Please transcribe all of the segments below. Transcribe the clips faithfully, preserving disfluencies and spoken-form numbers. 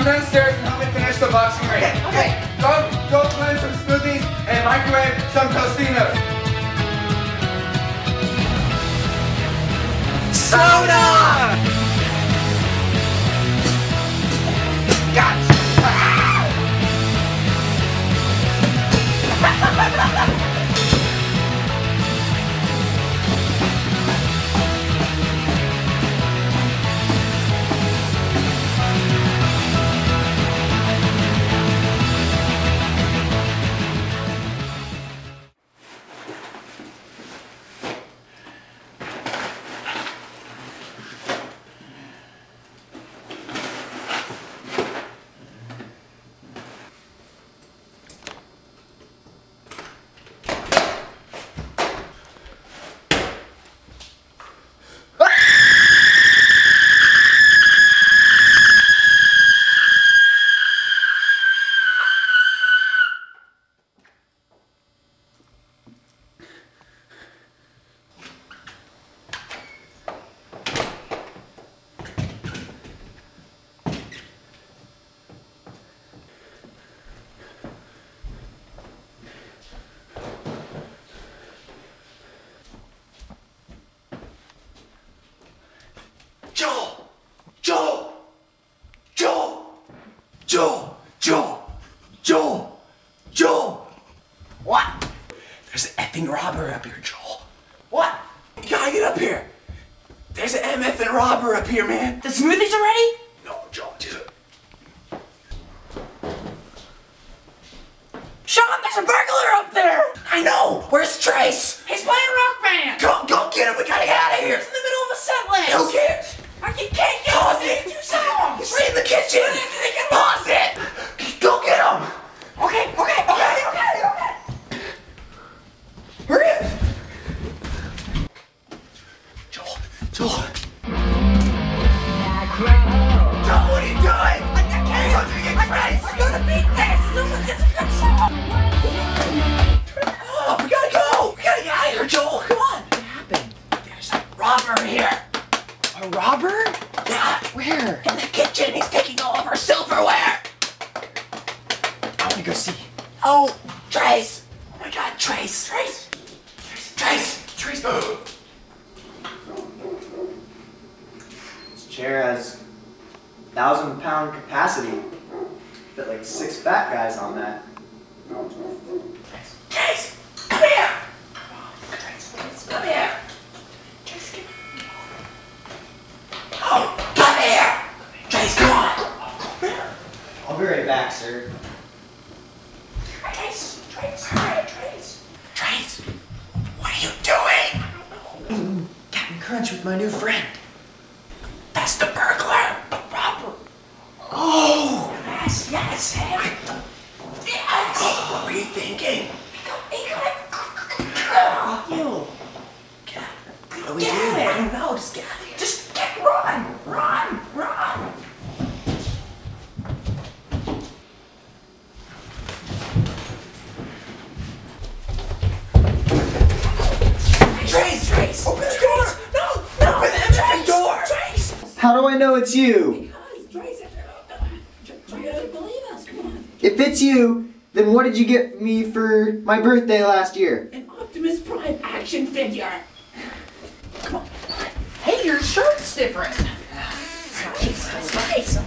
downstairs and help me finish the boxing ring. Okay, okay. Go, go blend some smoothies and microwave some Tostinos. Soda! Gotcha! Joel! Joel! Joel! Joel! Joel! Joel! Joel! What? There's an effing robber up here, Joel. What? You gotta get up here. There's an M F and robber up here, man. The smoothies are ready? No, Joel, dude. Sean, there's a burglar up there! I know! Where's Trace? He's playing Rock Band! Go, go get him! We gotta get out of here! He's in the middle of a set list! Who cares? I can't get Pause it! Do songs! He's right in the kitchen! Pause it! Go get him! Okay, okay, okay, okay, okay! Hurry up! Joel, Joel! Joel, what are you doing? I can't! I can't! I gotta beat this! It's a good song! Oh, we gotta go! We gotta get out of here, Joel! Come on! What happened? There's a robber here! A robber? Yeah. Where? In the kitchen. He's taking all of our silverware. I want to go see. Oh, Trace. Oh my God, Trace. Trace. Trace. Trace. Trace. This chair has thousand pound capacity. Fit like six fat guys on that. Trace. Trace. Come here. Trace. Come here. Trace, come here. Oh, come here! Trace, come on! I'll be right back, sir. Trace, Trace, alright, Trace. Trace, what are you doing? I don't know. Captain Crunch with my new friend. That's the burglar, the robber. Oh! Yes, yes, him. Yes! Oh, what were you thinking? He got, he got, you. Get out. What do we do? I don't know, just get out of here. Just get, run, run, run. Trace, Trace, open the door. No, no, open the Trace, door. Trace. How do I know it's you? Trace, you gotta believe us, come on. If it's you, then what did you get me for my birthday last year? An Optimus Prime action figure. Come on. Hey, your shirt's different. Nice, that's nice.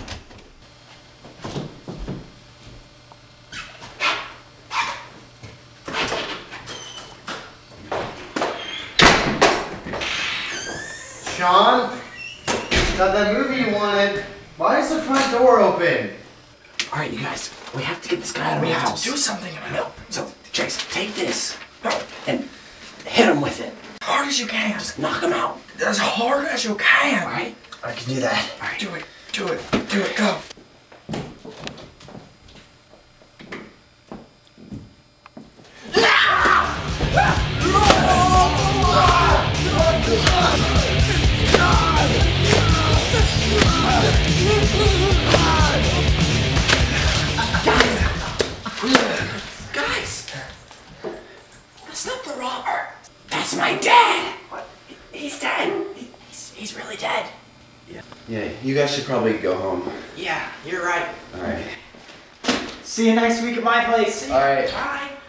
Sean, got that movie you wanted. Why is the front door open? All right, you guys, we have to get this guy out of the house. We have to do something about it. No, so Chase, take this and hit him with it. As hard as you can. Just knock him out. As hard as you can. All right? I can do that. All right, do it, do it, do it, go. Guys, that's not the robber. That's my dad. What? He's dead. He's, he's really dead. Yeah. Yeah, you guys should probably go home. Yeah, you're right. All right. See you next week at my place. All right. Bye.